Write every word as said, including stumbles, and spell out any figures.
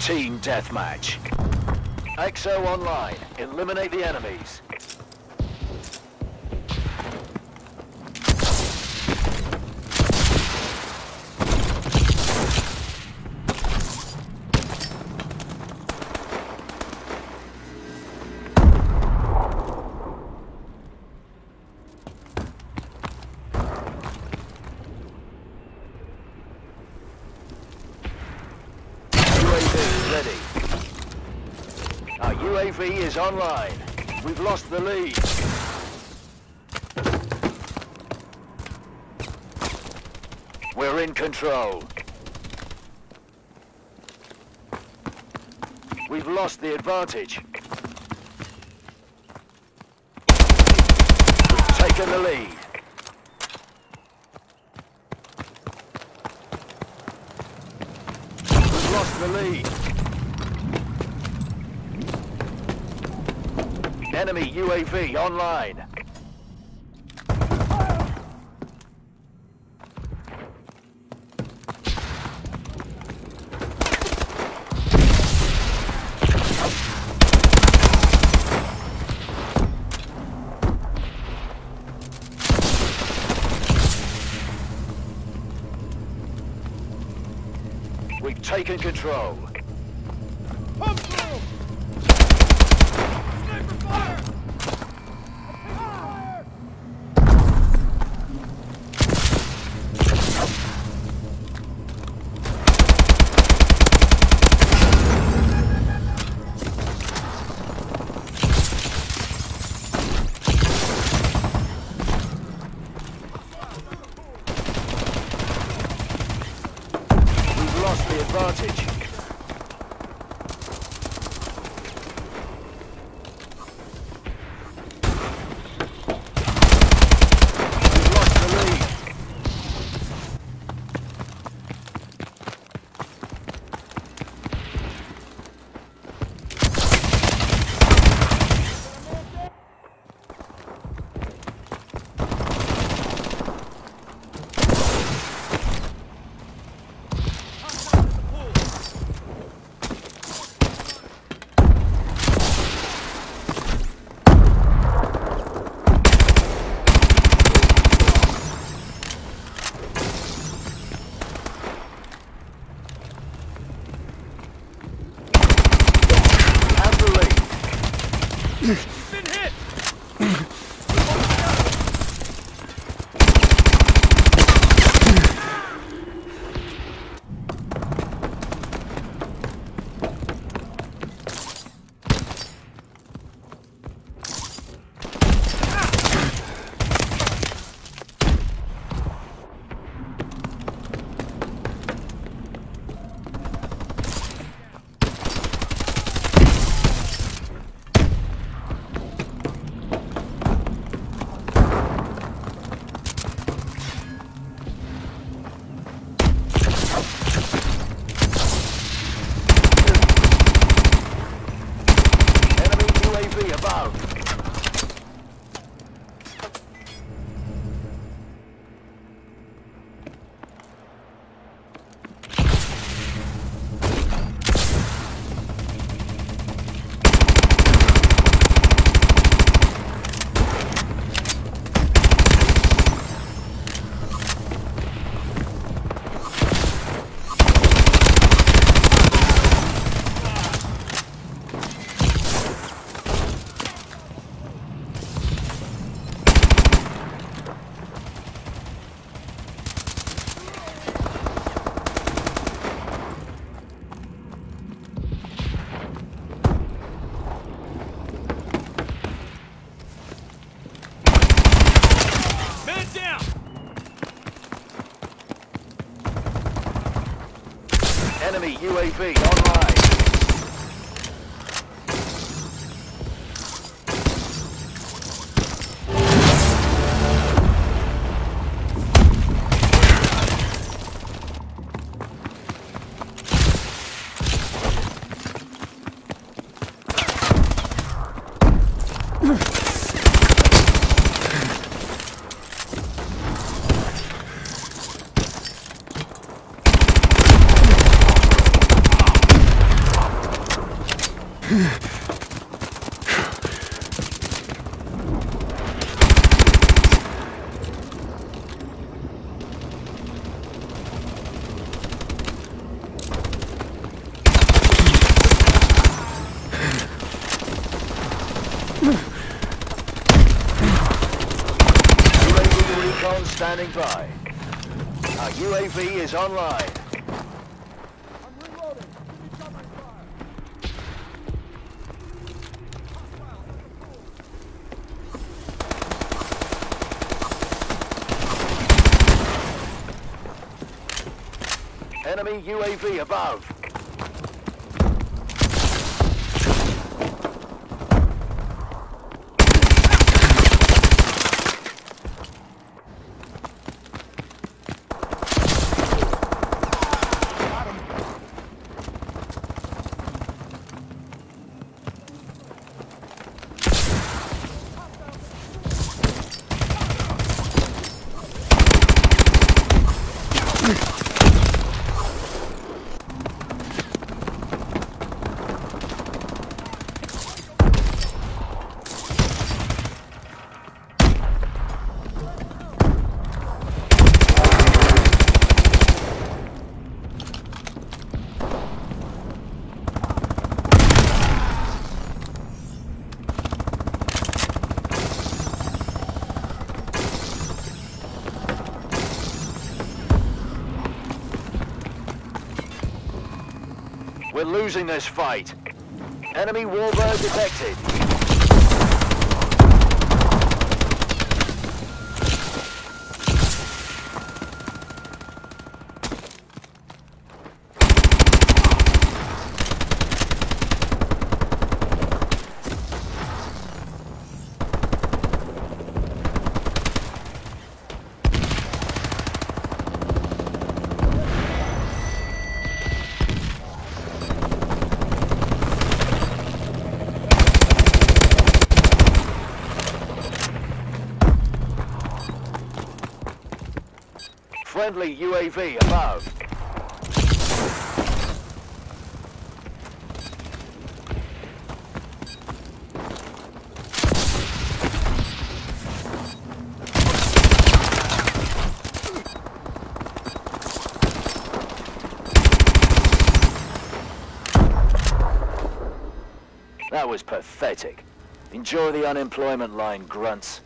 Team deathmatch. X O online. Eliminate the enemies. Ready. Our U A V is online. We've lost the lead. We're in control. We've lost the advantage. We've taken the lead. We've lost the lead. Enemy U A V online. We've taken control. Pump through! Sniper fire! We've lost the advantage. Been hit! Above. Enemy U A V online. recon standing by. Our U A V is online. I'm reloading. Give me covering fire. Enemy U A V above. We're losing this fight. Enemy warbird detected. Friendly U A V above. That was pathetic. Enjoy the unemployment line, grunts.